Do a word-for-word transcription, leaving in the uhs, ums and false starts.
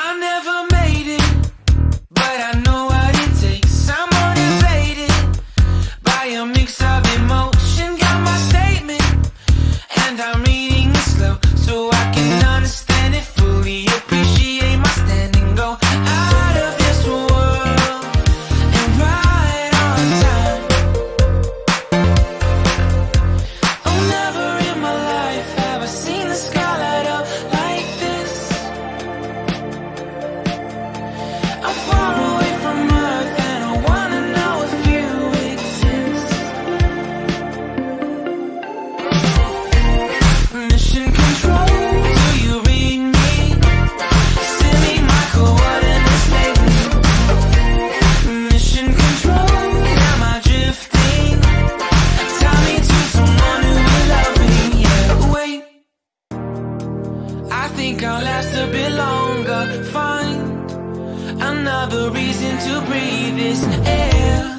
I never made it, but I know what it takes. I'm motivated by a mix of emotion. Got my statement, and I'm reading it slow so I can understand it fully. Appreciate my standing, go out of this world and right on time. Oh, never in my life have I seen the sky light up like this. I'm far away from Earth and I wanna know if you exist. Mission control, do you read me? Send me my coordinates lately. Mission control, am I drifting? Tie me to someone who will love me. Yeah, wait, I think I'll last a bit longer. Find another reason to breathe this air.